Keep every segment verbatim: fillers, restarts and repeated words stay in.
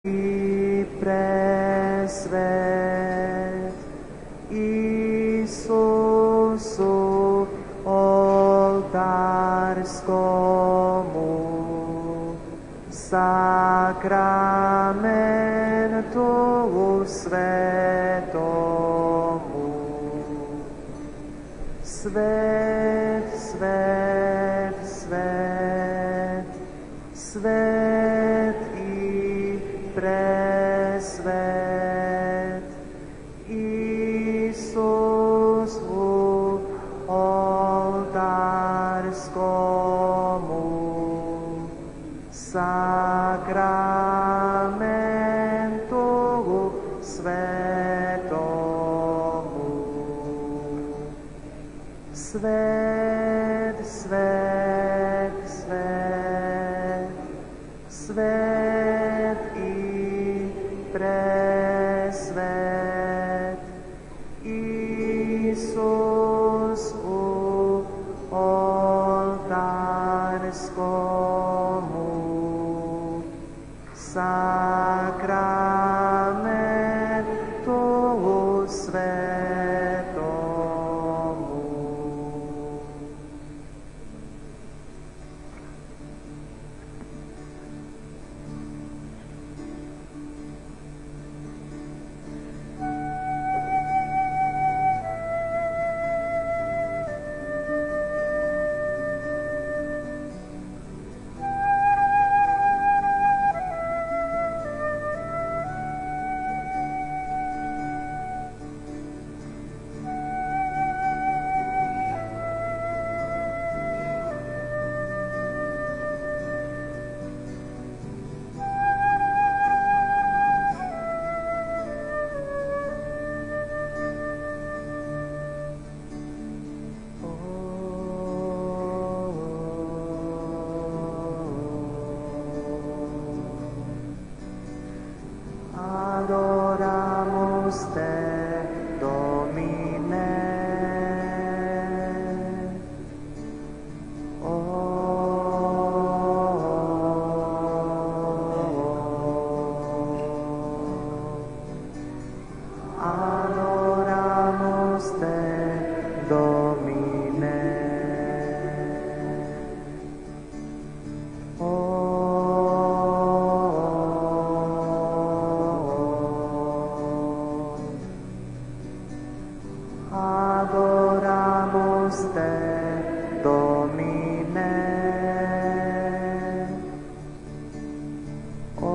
i presvet Isusu oltárskomu sakramentu svetomu. Svet, svet, svet, svet i presvet Isus u oltárskomu sakramentu svetomu. Svet, svet, svet, svet i presvet Isus u oltárskomu sakramentu svetomu. Adoramus te, Domine. O, adoramus te, Domine. O, adoramus te, Domine. O,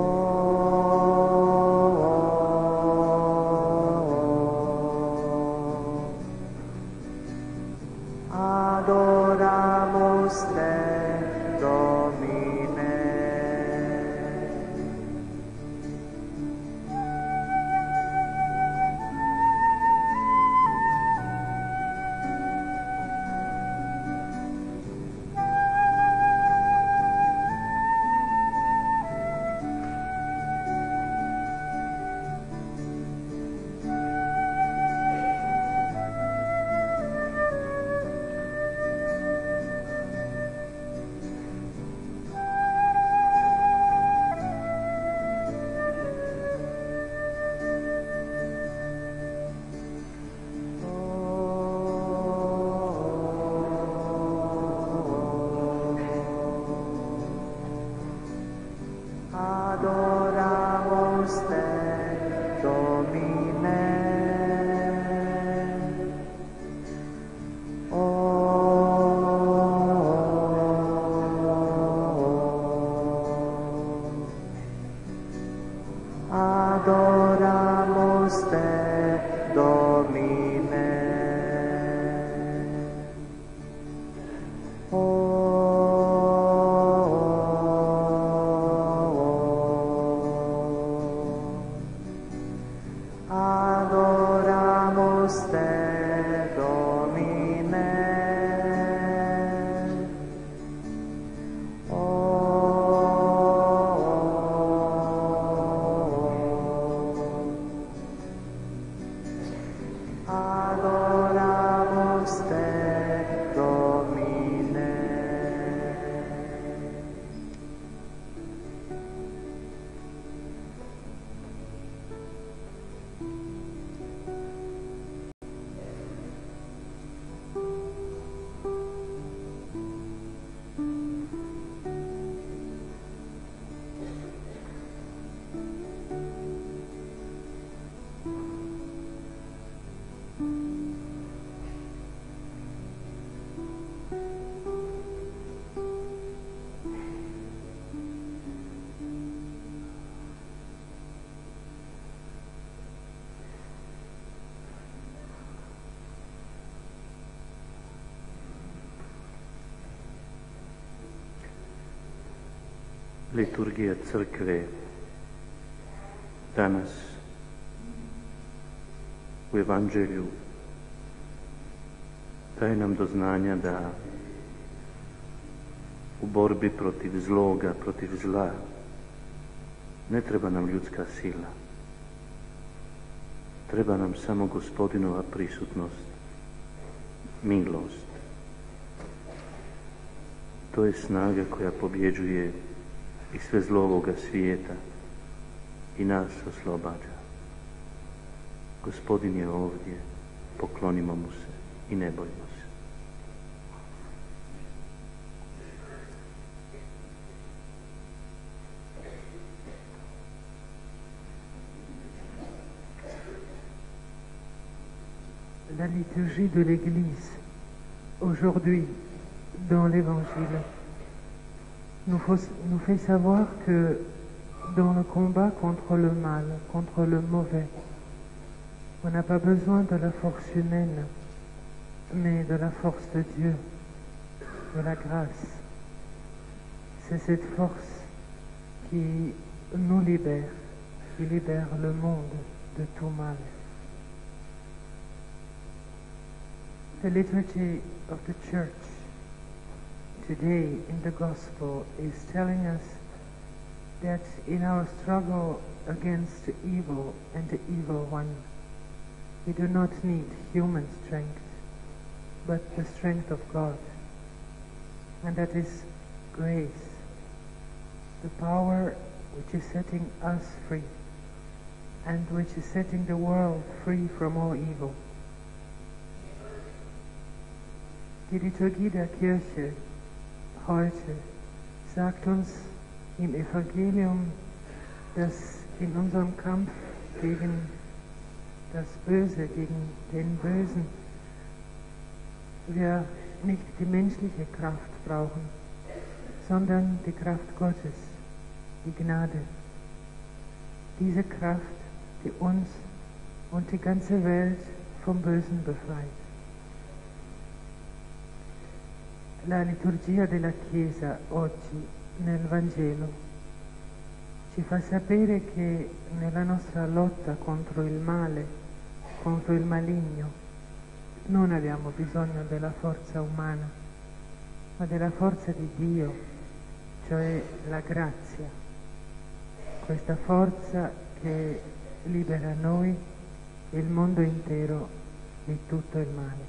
adoramus te, Domine. Adoramus te, Domine. O, adoramus te, Domine. O, adoramus te, Domine. O, Liturgija crkve danas u Evanđelju daje nam do znanja da u borbi protiv zloga, protiv zla, ne treba nam ljudska sila. Treba nam samo Gospodinova prisutnost, milost. To je snaga koja pobjeđuje i sve zlo ovoga svijeta i nas oslobađa. Gospodin je ovdje, poklonimo mu se i ne bojimo se. La liturgie de l'Église, aujourd'hui, dans l'Évangile, nous, faut- nous fait savoir que dans le combat contre le mal, contre le mauvais, on n'a pas besoin de la force humaine, mais de la force de Dieu, de la grâce. C'est cette force qui nous libère, qui libère le monde de tout mal. The liturgy of the Church today in the Gospel is telling us that in our struggle against evil and the evil one, we do not need human strength, but the strength of God. And that is grace, the power which is setting us free and which is setting the world free from all evil. Die Liturgie der Kirche heute sagt uns im Evangelium, dass in unserem Kampf gegen das Böse, gegen den Bösen, wir nicht die menschliche Kraft brauchen, sondern die Kraft Gottes, die Gnade. Diese Kraft, die uns und die ganze Welt vom Bösen befreit. La liturgia della Chiesa oggi nel Vangelo ci fa sapere che nella nostra lotta contro il male, contro il maligno, non abbiamo bisogno della forza umana, ma della forza di Dio, cioè la grazia. Questa forza che libera noi e il mondo intero di tutto il male.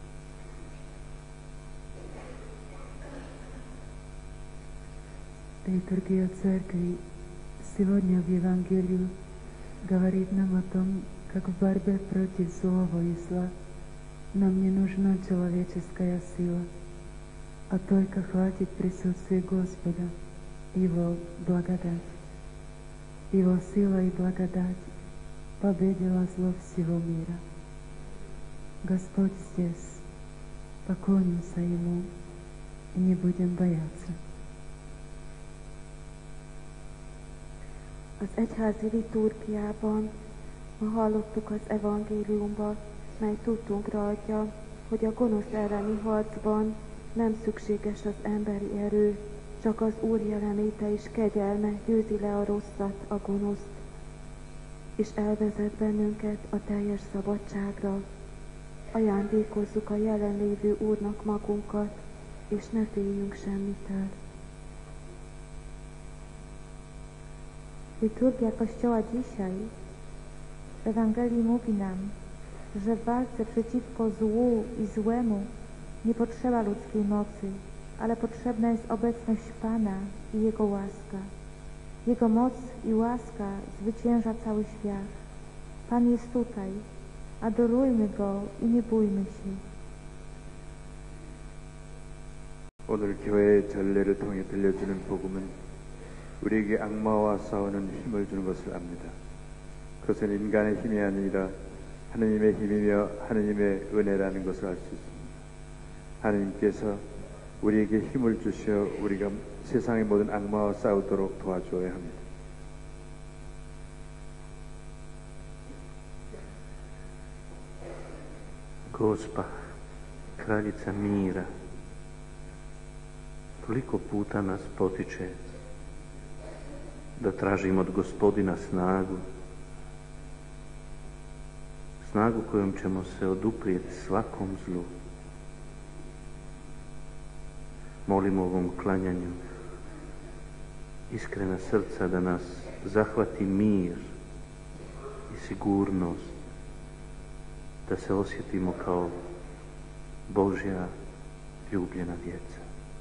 Литургия Церкви сегодня в Евангелии говорит нам о том, как в борьбе против злого и зла нам не нужна человеческая сила, а только хватит присутствия Господа, Его благодать. Его сила и благодать победила зло всего мира. Господь здесь, поклонимся Ему и не будем бояться. Az egyházi liturgiában ma hallottuk az evangéliumban, mely tudtunkra adja, hogy a gonosz elleni harcban nem szükséges az emberi erő, csak az Úr jelenléte és kegyelme győzi le a rosszat, a gonoszt, és elvezet bennünket a teljes szabadságra. Ajándékozzuk a jelenlévő Úrnak magunkat, és ne féljünk semmitől. Liturgia Kościoła dzisiaj w Ewangelii mówi nam, że w walce przeciwko złu i złemu nie potrzeba ludzkiej mocy, ale potrzebna jest obecność Pana i Jego łaska. Jego moc i łaska zwycięża cały świat. Pan jest tutaj, adorujmy Go i nie bójmy się. 오늘 교회의 전례를 통해 들려주는 복음은 우리에게 악마와 싸우는 힘을 주는 것을 압니다. 그것은 인간의 힘이 아니라 하느님의 힘이며 하느님의 은혜라는 것을 알 수 있습니다. 하느님께서 우리에게 힘을 주시어 우리가 세상의 모든 악마와 싸우도록 도와주어야 합니다. Gospa, kraljica mira, toliko puta nas potiče da tražim od Gospodina snagu, snagu kojom ćemo se oduprijeti svakom zlu. Molim u ovom klanjanju iskrena srca da nas zahvati mir i sigurnost, da se osjetimo kao Božja ljubljena djeca.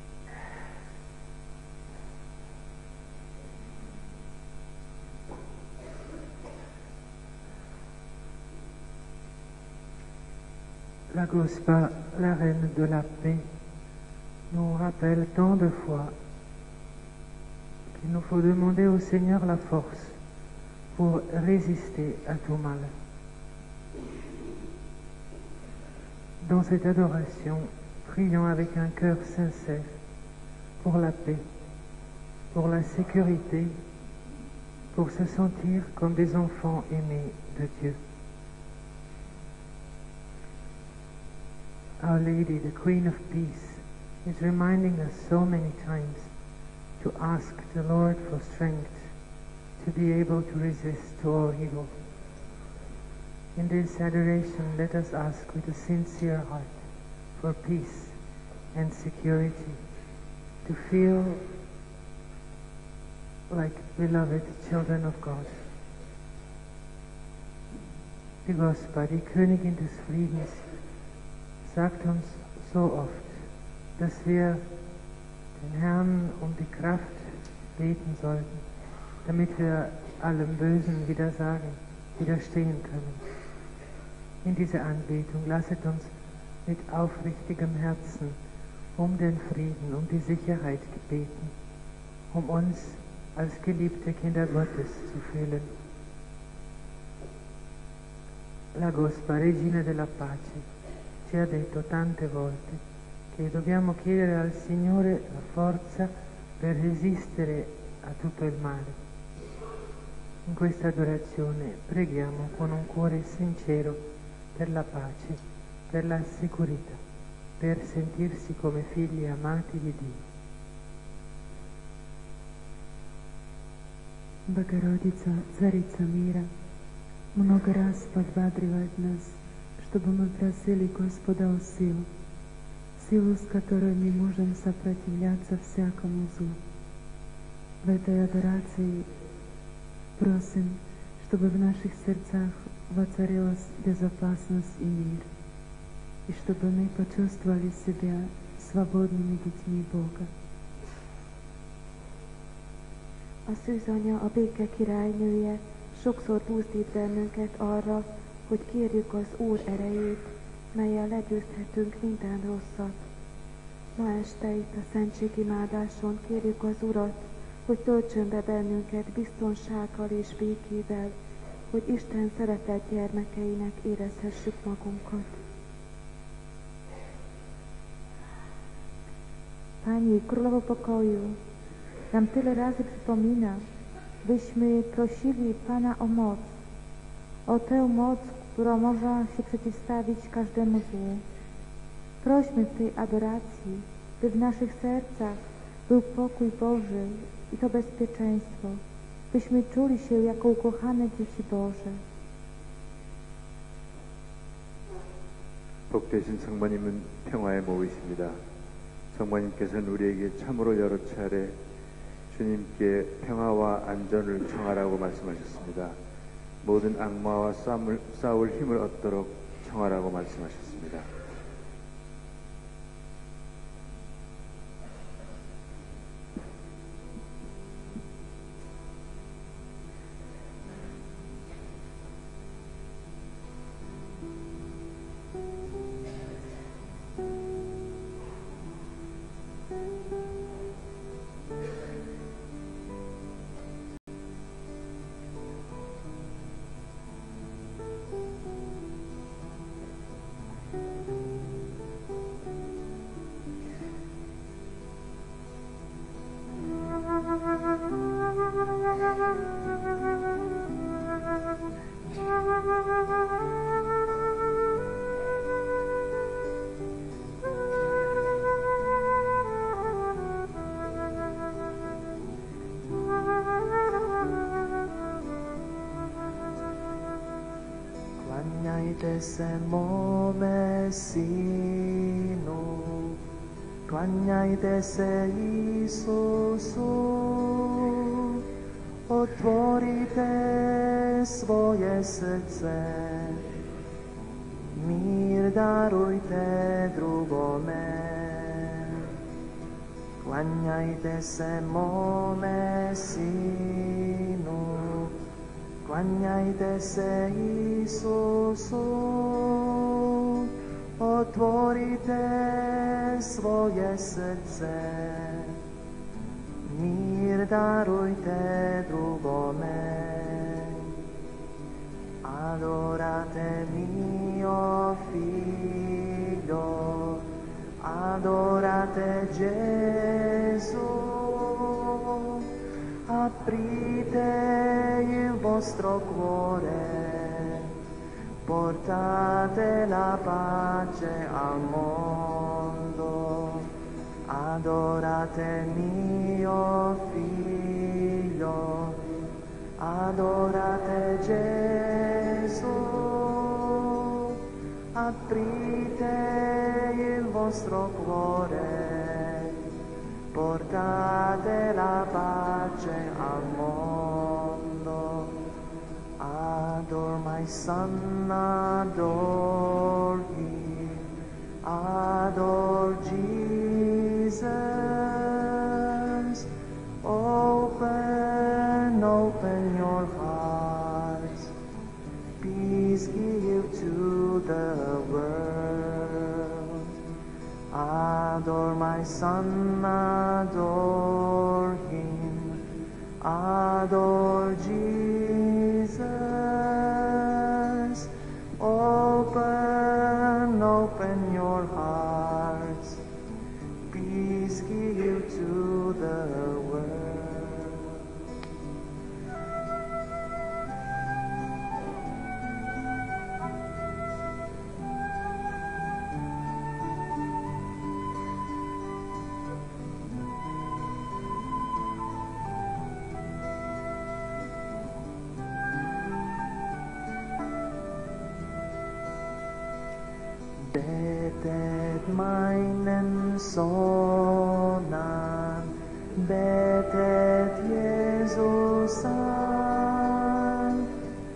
La Gospa, la reine de la paix, nous rappelle tant de fois qu'il nous faut demander au Seigneur la force pour résister à tout mal. Dans cette adoration, prions avec un cœur sincère pour la paix, pour la sécurité, pour se sentir comme des enfants aimés de Dieu. Our Lady, the Queen of Peace, is reminding us so many times to ask the Lord for strength to be able to resist to all evil. In this adoration, let us ask with a sincere heart for peace and security, to feel like beloved children of God. Die Gospa, die Königin des Friedens, sagt uns so oft, dass wir den Herrn um die Kraft beten sollten, damit wir allem Bösen widersagen, widerstehen können. In dieser Anbetung lasset uns mit aufrichtigem Herzen um den Frieden, um die Sicherheit beten, um uns als geliebte Kinder Gottes zu fühlen. La Gospa, Regina della Pace, ci ha detto tante volte che dobbiamo chiedere al Signore la forza per resistere a tutto il male. In questa adorazione preghiamo con un cuore sincero per la pace, per la sicurezza, per sentirsi come figli amati di Dio. Богородица, Царица мира, много раз подбадривает нас, чтобы мы просили Господа о силу, силу, с которой мы можем сопротивляться всякому злу. В этой адорации просим, чтобы в наших сердцах воцарилась безопасность и мир, и чтобы мы почувствовали себя свободными детьми Бога. A szűzanya, a béke királynője sokszor buzdít bennünket arra, hogy kérjük az Úr erejét, mellyel legyőzhetünk minden rosszat. Ma este itt a szentségimádáson kérjük az Urat, hogy töltsön be bennünket biztonsággal és békével, hogy Isten szeretett gyermekeinek érezhessük magunkat. Pani, Królowo Pokoju, nam tyle razy przypomina, byśmy prosili Pana o moc, o tę moc, która może się przeciwstawić każdemu złu. Prośmy w tej adoracji, by w naszych sercach był pokój Boży i to bezpieczeństwo, byśmy czuli się jako ukochane dzieci Boże. 복되신 성모님은 평화의 모이십니다. 성모님께서는 우리에게 참으로 여러 차례 주님께 평화와 안전을 청하라고 말씀하셨습니다. 모든 악마와 싸움을, 싸울 힘을 얻도록 청하라고 말씀하셨습니다. Thank you. Klanjajte se mome Sinu, klanjajte se Isusu, otvorite svoje srce, mir darujte drugome. Klanjajte se mome Sinu, klanjajte se Isusu, otvorite svoje srce, mir darujte drugome. Adorate mio figlio, adorate Gesù, aprite il vostro cuore, portate la pace al mondo, adorate mio figlio, adorate Gesù, aprite il vostro cuore, portate la pace al mondo. Adore my son, adore him, adore Jesus. Open, open your hearts, peace give to the world. Adore my son, adore him, adore Jesus. Open, open your hearts, peace give to the world. Betet meinen Sohn, betet Jesus an,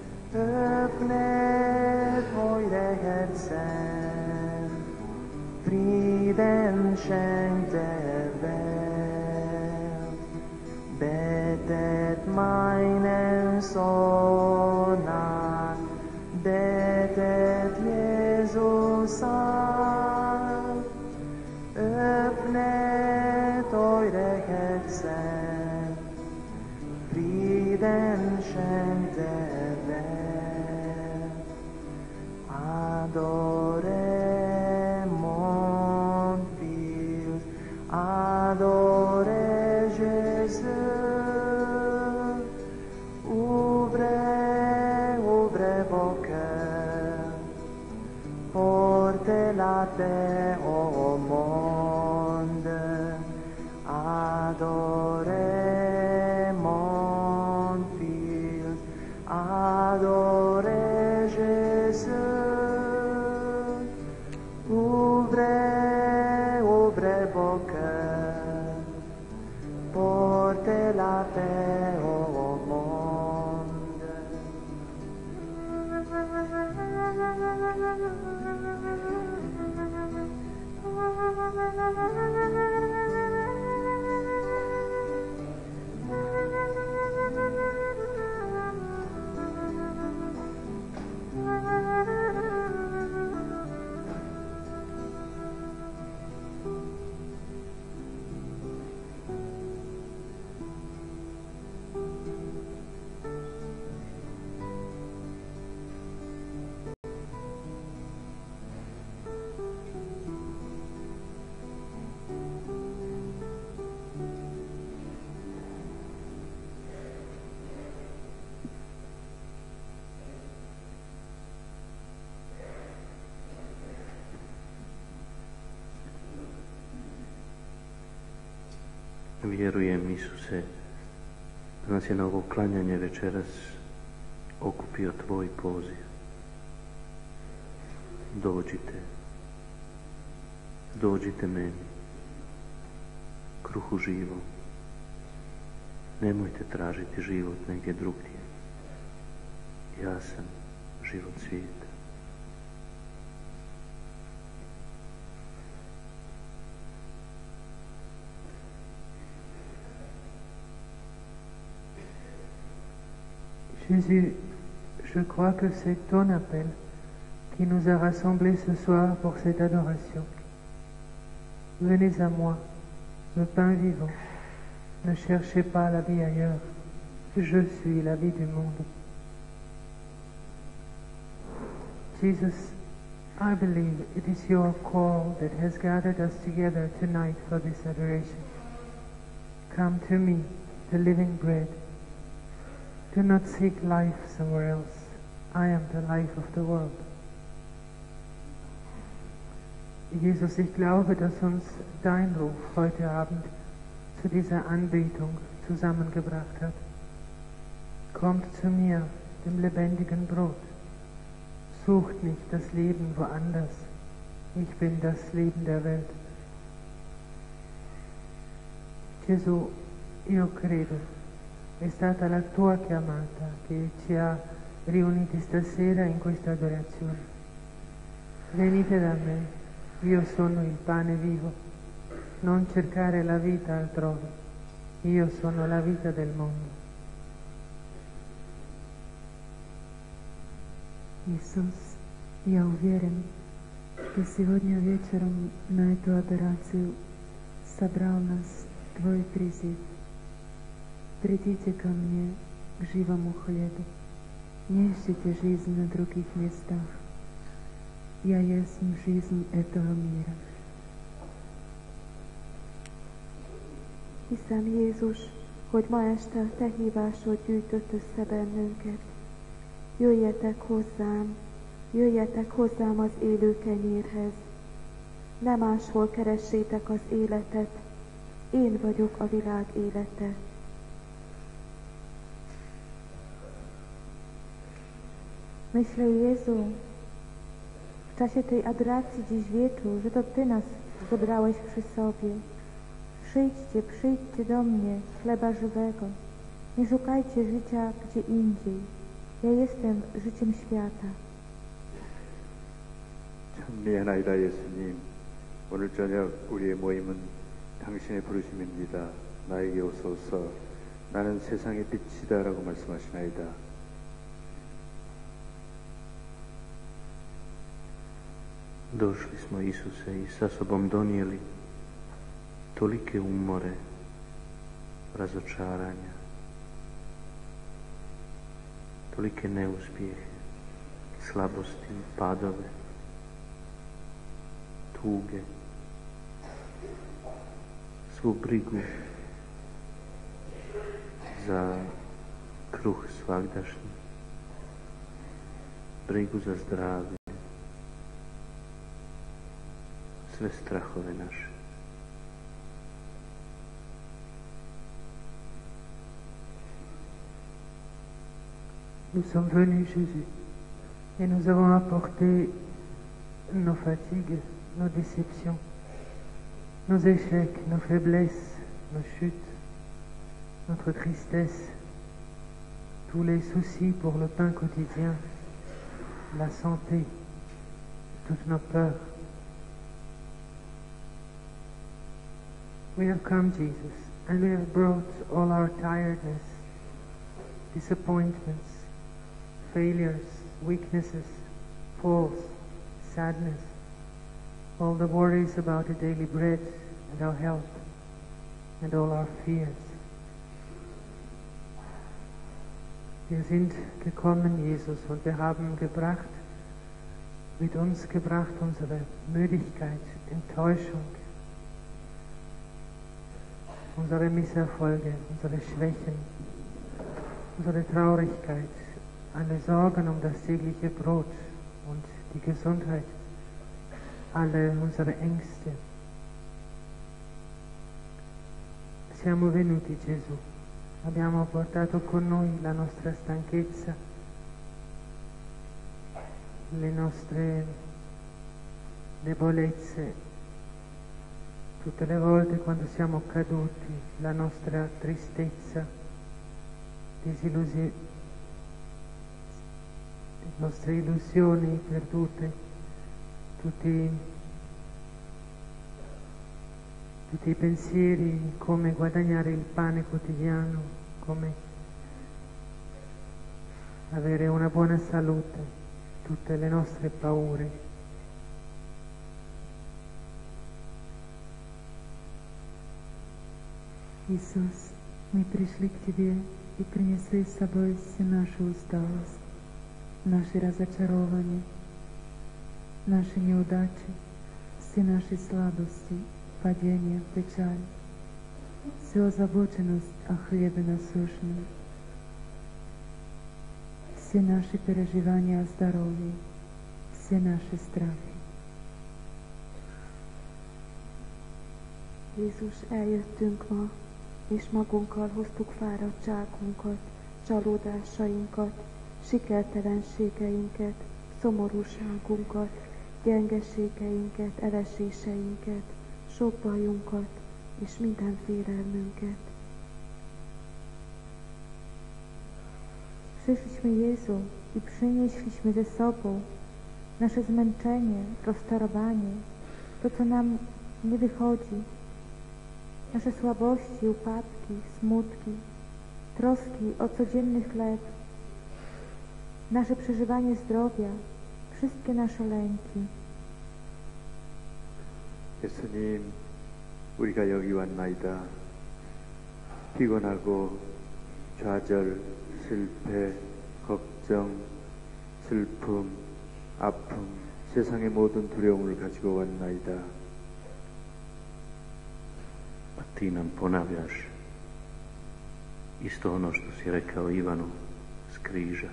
öffnet eure Herzen, Frieden schenkt der Welt. Betet meinen Sohn an, betet Jesus an, öffnet eure Herzen, Frieden schenkt der Welt. Adoremon Fils, adore Jésus, ouvre, ouvre vos cœurs, portez la paix au monde, adorez mon Fils, adorez Jésus, ouvrez, ouvrez vos cœurs, portez la paix au monde. Vjerujem, Isuse, da nas je na ovo klanjanje večeras okupio Tvoj poziv. dođite, dođite meni, kruhu živom. Nemojte tražiti život negdje drugdje. Ja sam život svijeta. Jésus, je crois que c'est ton appel qui nous a rassemblés ce soir pour cette adoration. Venez à moi, le pain vivant. Ne cherchez pas la vie ailleurs. Je suis la vie du monde. Jesus, I believe it is your call that has gathered us together tonight for this adoration. Come to me, the living bread. Do not seek life somewhere else. I am the life of the world. Jesus, ich glaube, dass uns dein Ruf heute Abend zu dieser Anbetung zusammengebracht hat. Kommt zu mir, dem lebendigen Brot. Sucht nicht das Leben woanders. Ich bin das Leben der Welt. Gesù, io credo, è stata la tua chiamata che ci ha riuniti stasera in questa adorazione. Venite da me, io sono il pane vivo. Non cercare la vita altrove. Io sono la vita del mondo. Isus, ja uvjeren da сегодня вечером на эту адорацию собрал нас Твой призыв. Придите ко мне, к живому хлебу. Не ищите жизнь на других местах. Я есть жизнь этого мира. Hiszem, Jézus, hogy ma este a Te hívásod gyűjtött össze bennünket. Jöjjetek hozzám, jöjjetek hozzám az élő kenyérhez. Ne máshol keressétek az életet, én vagyok a világ élete. Myślę, Jezu, w czasie tej adoracji dziś wieczór, że to Ty nas zebrałeś przy sobie. Przyjdźcie, przyjdźcie do mnie, chleba żywego. Nie szukajcie życia gdzie indziej. Ja jestem życiem świata. 참 미안하이다 예수님. 오늘 저녁 우리의 모임은 당신의 부르심입니다. 나에게 오소서. 나는 세상의 빛이다라고 말씀하시나이다. Došli smo, Isuse, i sa sobom donijeli tolike umore, razočaranja, tolike neuspjehe, slabosti, padove, tuge, svu brigu za kruh svagdašnji, brigu za zdravlje, sve strahove naše. Nous sommes venus, Jésus, et nous avons apporté nos fatigues, nos déceptions, nos échecs, nos faiblesses, nos chutes, notre tristesse, tous les soucis pour le pain quotidien, la santé, toutes nos peurs. We have come, Jesus, and we have brought all our tiredness, disappointments, failures, weaknesses, falls, sadness, all the worries about the daily bread and our health, and all our fears. Wir sind gekommen, Jesus, und wir haben gebracht, mit uns gebracht unsere Müdigkeit, Enttäuschung, unsere Misserfolge, unsere Schwächen, unsere Traurigkeit, alle Sorgen um das tägliche Brot und die Gesundheit, alle unsere Ängste. Siamo venuti, Gesù, abbiamo portato con noi la nostra stanchezza, le nostre debolezze, tutte le volte quando siamo caduti, la nostra tristezza, disillusione, le nostre illusioni perdute, tutti, tutti i pensieri, come guadagnare il pane quotidiano, come avere una buona salute, tutte le nostre paure. Иисус, мы пришли к Тебе и принесли с собой всю нашу усталость, наши разочарования, наши неудачи, все наши слабости, падения, печаль, всю озабоченность о хлебе насущном, все наши переживания о здоровье, все наши страхи. Jézus, eljöttünk ma, és magunkkal hoztuk fáradtságunkat, csalódásainkat, sikertelenségeinket, szomorúságunkat, gyengeségeinket, eleséseinket, sok bajunkat és minden félelmünket. Przyszliśmy Jezu i przynieśliśmy ze sobą nasze zmęczenie, rozczarowanie, to co nam nie wychodzi, nasze słabości, upadki, smutki, troski o codzienny chleb, nasze przeżywanie zdrowia, wszystkie nasze lęki. 예수님, 우리가 여기 왔나이다. 피곤하고 좌절, 실패, 걱정, 슬픔, 아픔, 세상의 모든 두려움을 가지고 왔나이다. A ti nam ponavljaš isto ono što si rekao Ivanu s križa.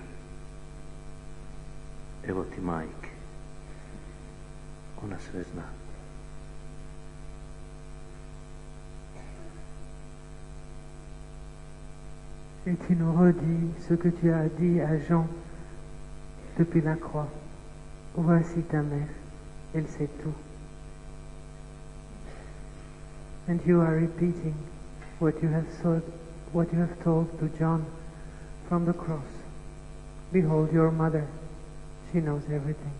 Evo ti majke, ona sve zna. Et tu nous redis ce que tu as dit à Jean depuis la croix. Voici ta mère, elle sait tout. And you are repeating what you have told, what you have told to John from the cross. Behold your mother, she knows everything.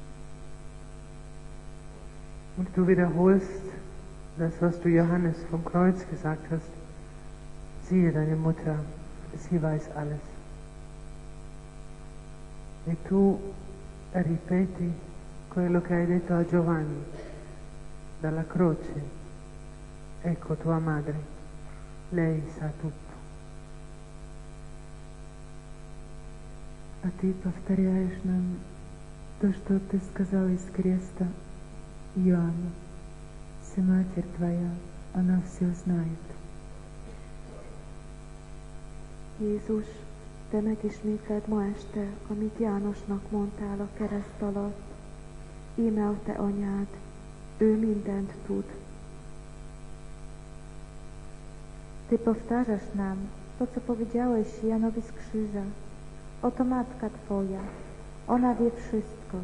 Und du wiederholst das, was du Johannes vom Kreuz gesagt hast. Siehe deine Mutter, sie weiß alles. E tu ripeti quello che hai detto a Giovanni dalla croce. Ecco tua madre, lei sa tutto. А ты повторяешь нам то, что ты сказал из креста Иоанну. Вся Матерь Твоя, она все знает. Jézus, Te megismétled ma este, amit Jánosnak mondtál a kereszt alatt. Íme a Te anyád, ő mindent tud. Ty powtarzasz nam to, co powiedziałeś Janowi z krzyża. Oto matka Twoja, ona wie wszystko.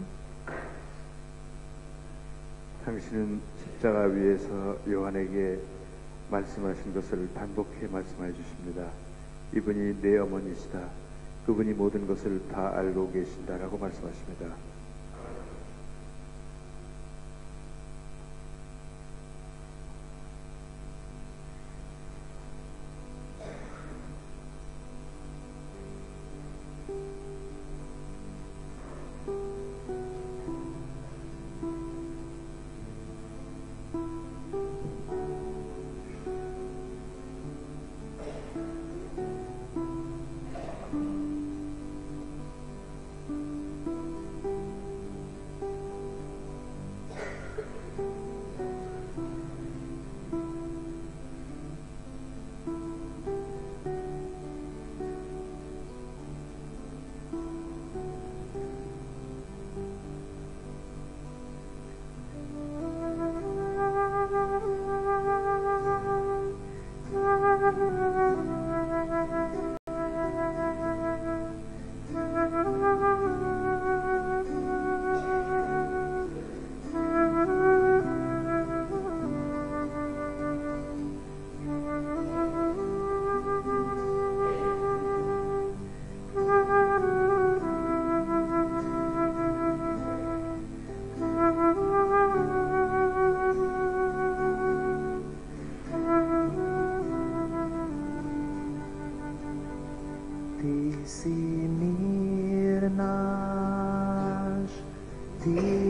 당신은 십자가 위에서 요한에게 말씀하신 것을 반복해 말씀해 주십니다. 이분이 내 어머니시다. 그분이 모든 것을 다 알고 계신다라고 말씀하십니다.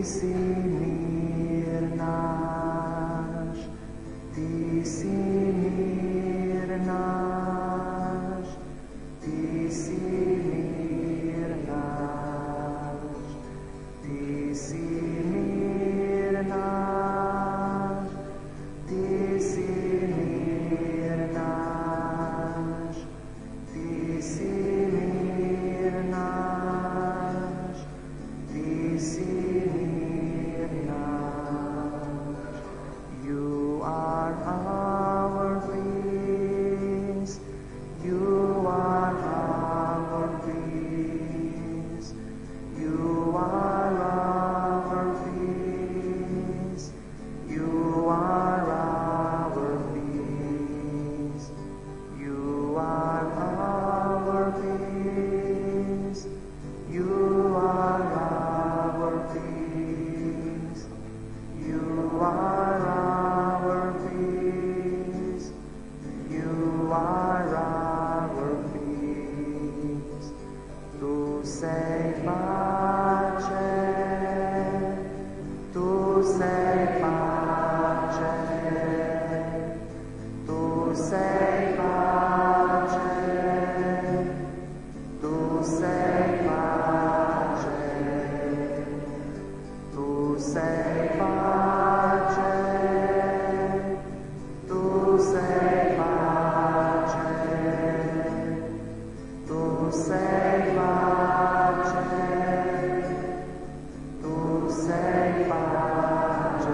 si mír náš, ty si mír náš, ty si mír náš, ty si mír náš, ty si mír náš, ty si mír náš, ty si mír náš. You are our peace, you are our peace, you are our peace, you are our peace, you are our peace, you are our peace, you are our peace, you are our peace. Tu sei pace, tu sei pace, tu sei pace, tu sei pace, tu sei pace, tu sei pace, tu sei pace, tu sei pace.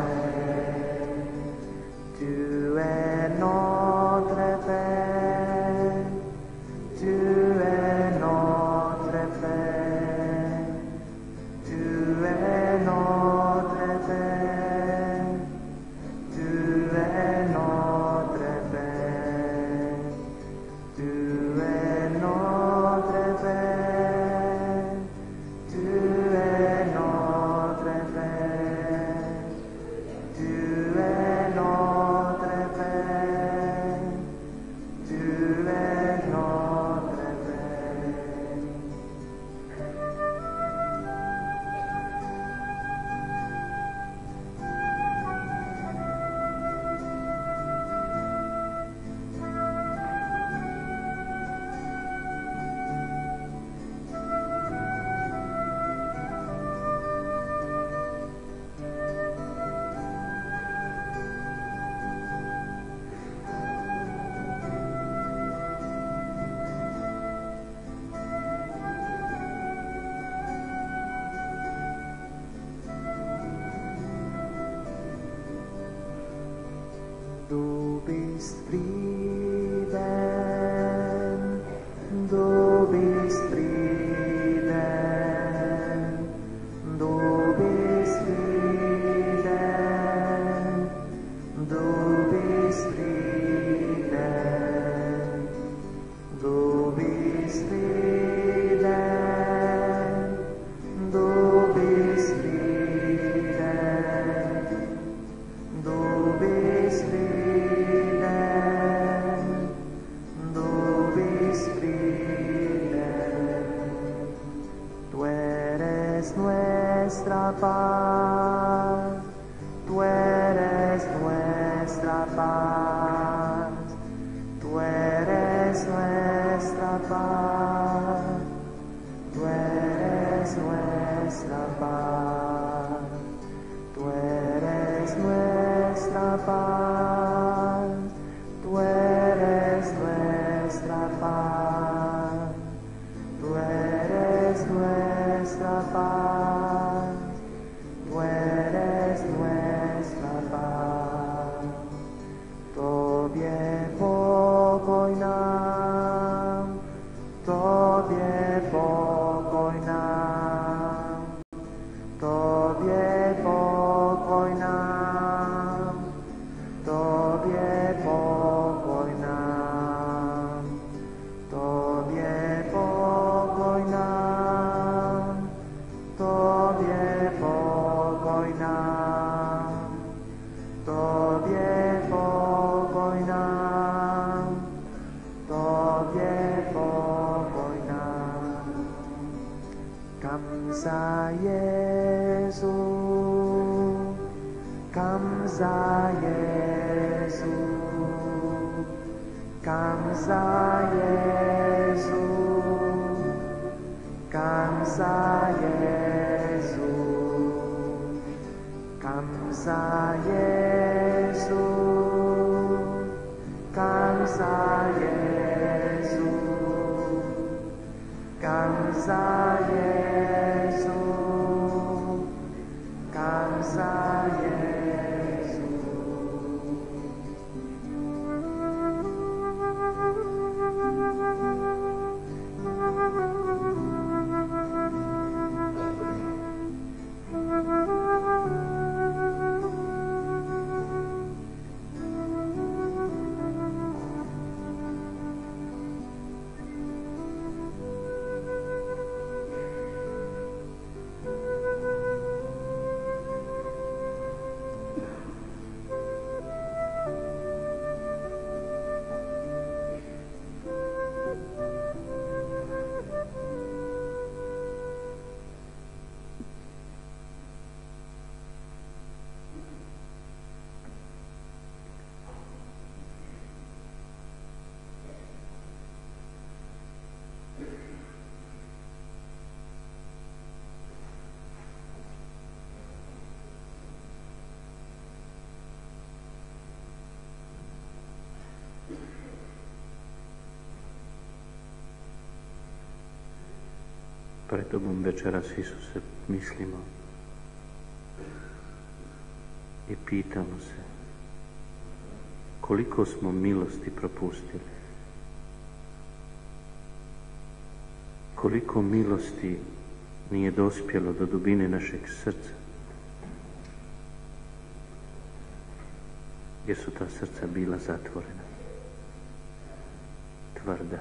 Tu es notre Père, tu es notre Père, tu es notre Père, tu es notre Père, tu es notre Père, tu es notre Père, tu es notre Père, tu es notre Père. Du bist Frieden, du bist Frieden, du bist Frieden, du bist Frieden, du bist Frieden, du bist Frieden, du bist Frieden, du bist Frieden. Tu eres nuestra paz, tu eres nuestra paz, tu eres nuestra paz, tu eres nuestra paz, tu eres nuestra paz, tu eres nuestra paz, tu eres nuestra paz, tu eres nuestra paz. Tobie pokoj nam, Tobie pokoj nam, Tobie pokoj nam, 감사 예수 감사 예수 감사 예수 감사 예수 감사 예수 감사 예수 감사 예수 감사 예수 Pred Tobom večeras, Isuse, mislimo i pitamo se koliko smo milosti propustili, koliko milosti nije dospjelo do dubine našeg srca, jer su ta srca bila zatvorena, tvrda.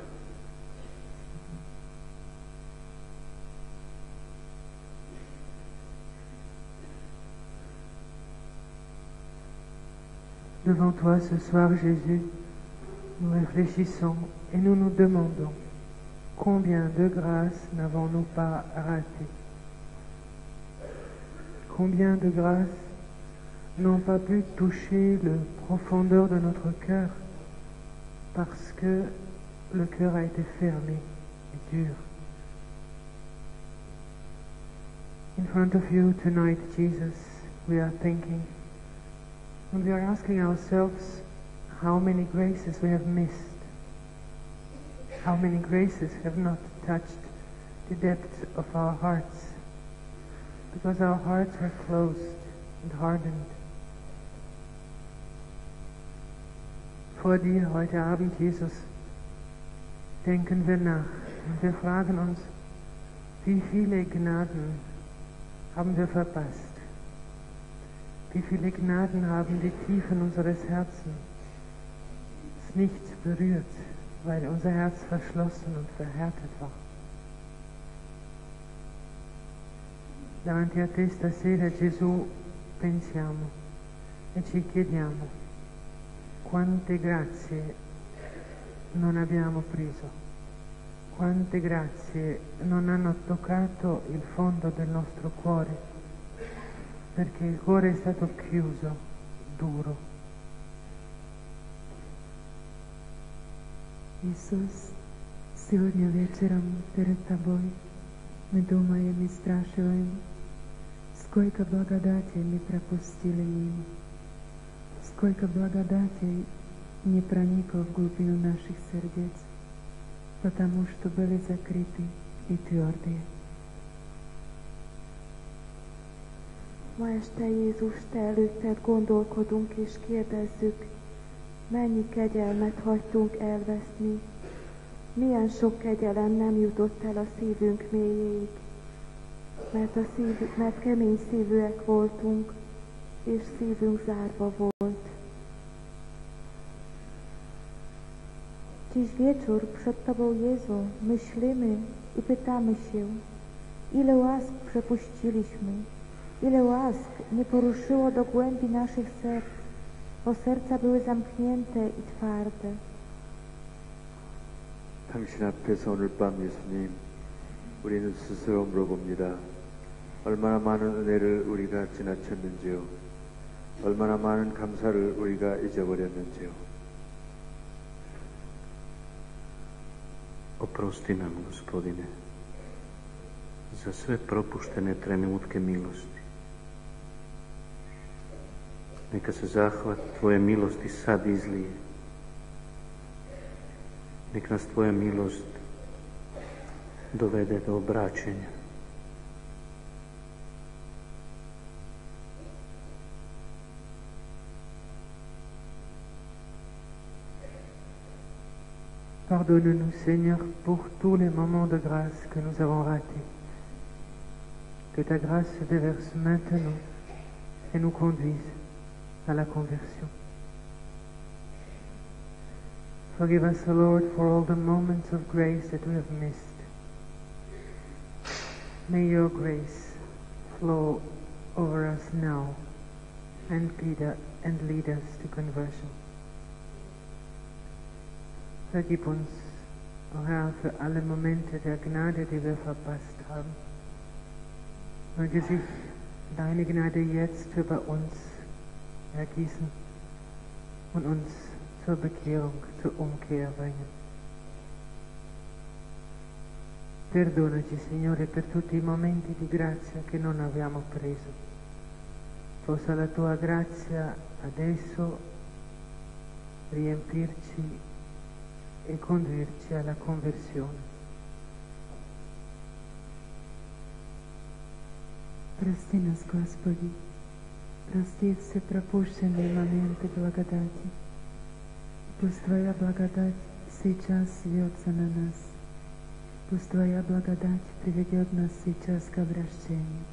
Devant toi ce soir, Jésus, nous réfléchissons et nous nous demandons combien de grâces n'avons-nous pas ratées? Combien de grâces n'ont pas pu toucher le profondeur de notre cœur parce que le cœur a été fermé et dur. In front of you tonight, Jesus, we are thinking, and we are asking ourselves how many graces we have missed, how many graces have not touched the depth of our hearts, because our hearts are closed and hardened. Vor dir heute Abend, Jesus, denken wir nach und wir fragen uns, wie viele Gnaden haben wir verpasst? Wie viele Gnaden haben die Tiefen unseres Herzens nicht berührt, weil unser Herz verschlossen und verhärtet war. Davanti a te stasera, Gesù, pensiamo e ci chiediamo quante grazie non abbiamo preso, quante grazie non hanno toccato il fondo del nostro cuore, perché il cuore è stato chiuso, duro. Isus, сегодня вечером перед Тобой мы думаем и спрашиваем, сколько благодатей мы пропустили мимо, сколько благодатей не проникло в глубину наших сердец, потому что были закрыты и твердые. Ma este Jézus, Te előtted gondolkodunk és kérdezzük, mennyi kegyelmet hagytunk elveszni, milyen sok kegyelem nem jutott el a szívünk mélyéig, mert, a szív, mert kemény szívűek voltunk, és szívünk zárva volt. Dziś wieczór przed Tobą, Jezu, myślimy i pytamy się, ile łask przepuściliśmy, ile łask nie poruszyło do głębi naszych serc, bo serca były zamknięte i twarde. 당신 앞에서 오늘 밤 예수님 우리는 스스로 물어봅니다. 얼마나 많은 은혜를 우리가 지나쳤는지요. 얼마나 많은 감사를 우리가 잊어버렸는지요. Oprosti nam, Gospodine, za sve propuštene trenutke milosti. Neka se zahvat Tvoje milosti sad izlije. Nek nas Tvoja milost dovede do obraćenja. Pardonne-nous, Seigneur, pour tous les moments de grâce que nous avons ratés. Que ta grâce se déverse maintenant et nous conduise à la conversion. Forgive us, O Lord, for all the moments of grace that we have missed. May your grace flow over us now and lead us, and lead us to conversion. Vergib uns, O Herr, für alle Momente der Gnade, die wir verpasst haben. Möge sich deine Gnade jetzt über uns ergießen und uns zur Bekehrung, zur Umkehr bringen. Perdonaci, Signore, per tutti i momenti di grazia che non abbiamo preso. Possa la tua grazia adesso riempirci e condurci alla conversione. Прости нас, Господи, прости все пропущенные моменты благодати. Пусть Твоя благодать сейчас льется на нас. Pust Твоя благодать приведет нас сейчас к обращению.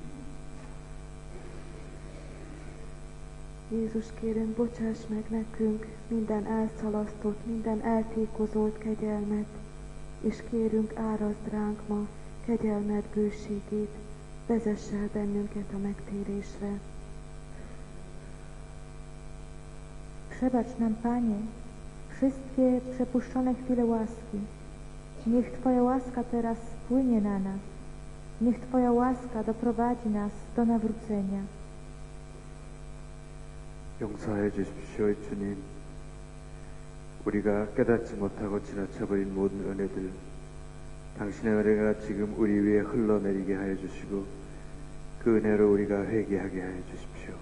Jézus, kérünk, bocsáss meg nekünk minden elszalasztott, minden eltékozolt kegyelmet, és kérünk, árazd ránk ma kegyelmed bőségét, vezess el bennünket a megtérésre. Przebacz nam, Panie, wszystkie przepuszczone chwile łaski. Niech Twoja łaska teraz spłynie na nas. Niech Twoja łaska doprowadzi nas do nawrócenia. 용서해 주십시오, 주님. 우리가 깨닫지 못하고 지나쳐버린 모든 은혜들, 당신의 은혜가 지금 우리 위에 흘러내리게 하여 주시고 그 은혜로 우리가 회개하게 하여 주십시오.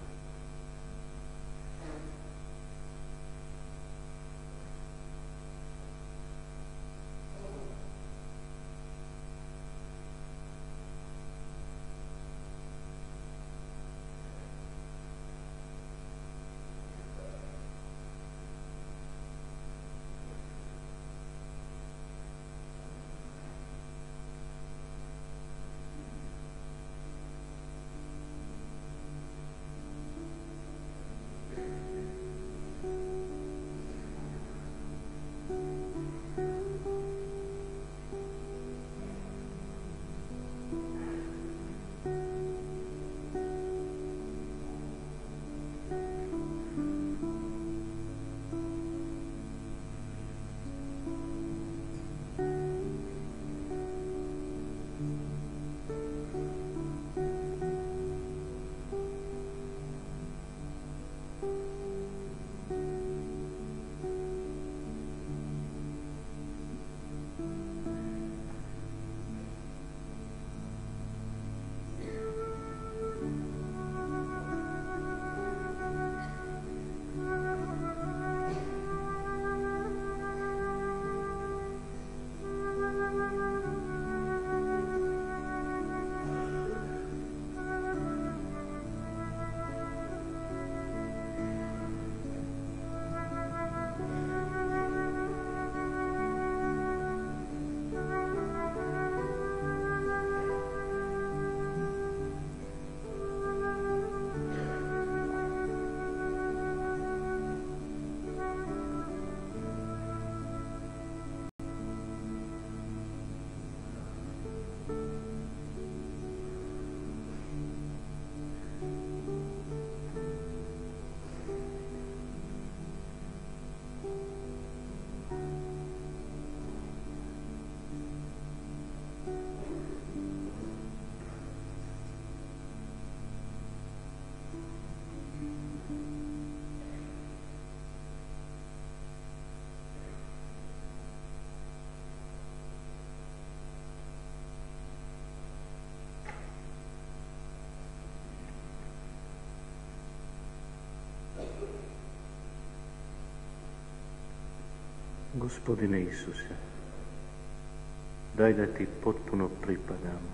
Gospodine Isuse, daj da ti potpuno pripadamo.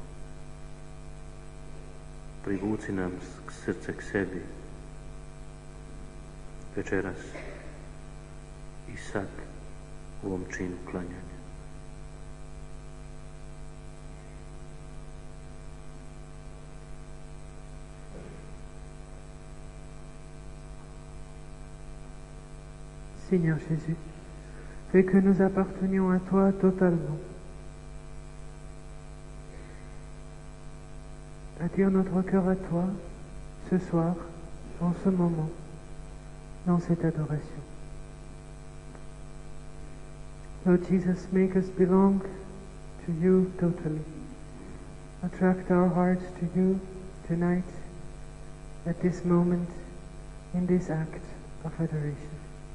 Privuci nam srce k sebi večeras i sad u ovom činu klanjanja. Seigneur Jésus, fais que nous appartenions à toi totalement. Attire notre cœur à toi ce soir, en ce moment, dans cette adoration. Lord Jesus, make us belong to you totally. Attract our hearts to you tonight, at this moment, in this act of adoration.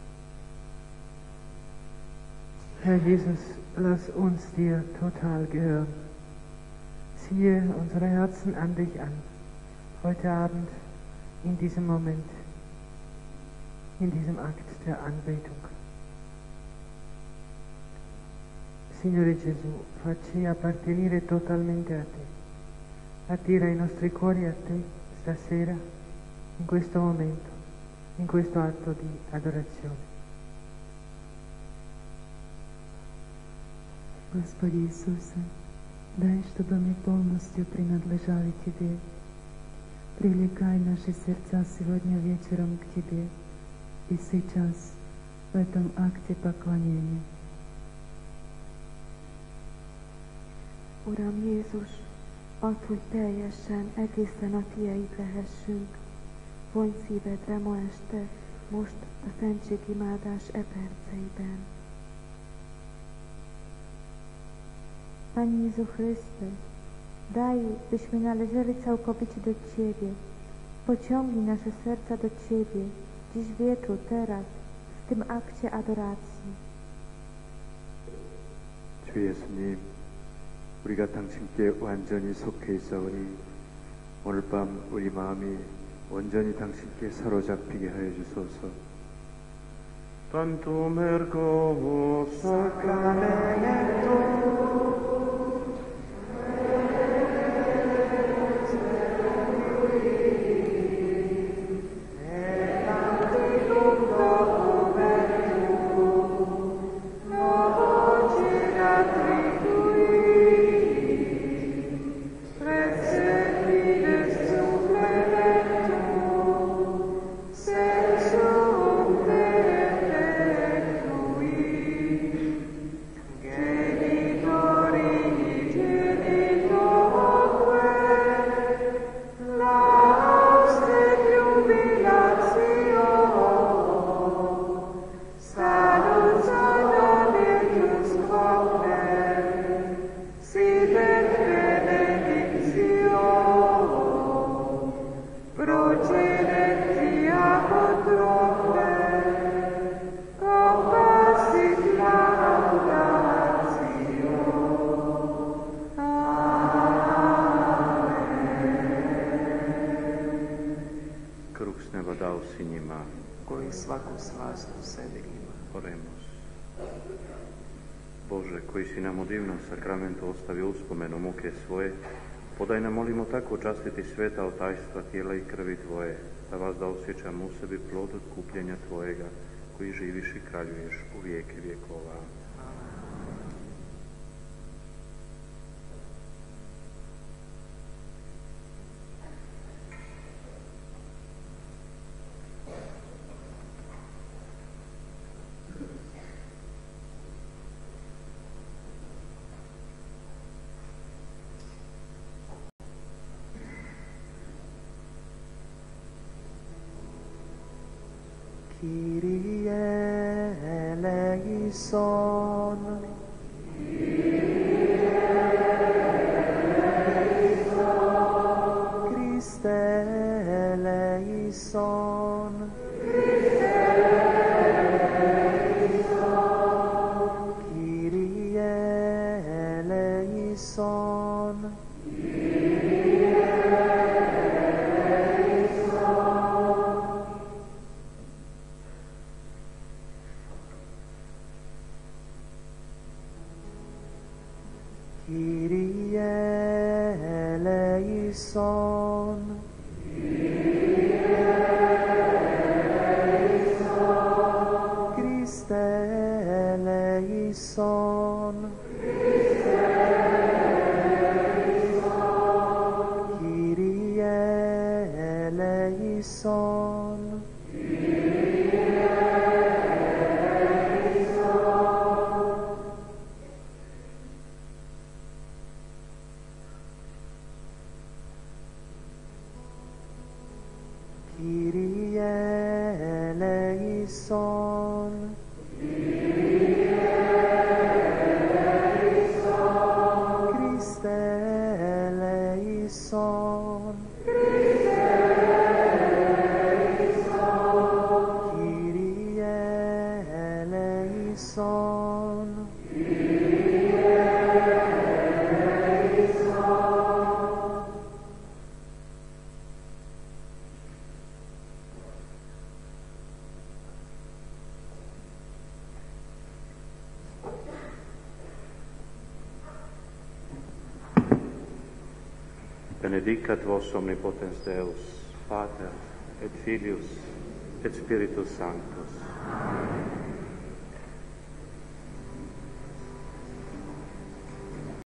Herr Jesus, lass uns dir total gehören. Ziehe unsere Herzen an dich an, heute Abend, in diesem Moment, in diesem Akt der Anbetung. Signore Gesù, facci appartenere totalmente a te. Attira i nostri cuori a te stasera, in questo momento, in questo atto di adorazione. Господи Иисусе, дай, чтобы мы полностью принадлежали Тебе. Привлекай наши сердца сегодня вечером к Тебе и сейчас, в этом акте поклонения. Uram Jézus, add, hogy teljesen, egészen a Tieid lehessünk. Vonj szívedre ma este, most a szentségimádás e perceiben. Panie Jezu Chryste, daj, byśmy należeli całkowicie do Ciebie. Pociągnij nasze serca do Ciebie, dziś wieczór, teraz, w tym akcie adoracji. 주 예수님, 우리가 당신께 완전히 속해 있사오니 오늘 밤 우리 마음이 온전히 당신께 사로잡히게 하여 주소서. Tantum ergo sacramentum Bože, koji si nam u divnom sakramentu ostavio uspomenu muke svoje, podaj nam, molimo, tako častiti sveta otajstva tijela i krvi Tvoje, da vas da osjećamo u sebi plod otkupljenja Tvojega, koji živiš i kraljuješ u vijeke vjekova. Kyrie eleison. Kyrie eleison. Christe eleison. Christe eleison. Kyrie eleison. eleison. Christe eleison. Kyrie eleison. Kyrie eleison. Christe eleison. Kyrie eleison. Benedicat vos omnipotens Deus, Pater, et Filius, et Spiritus Sanctus.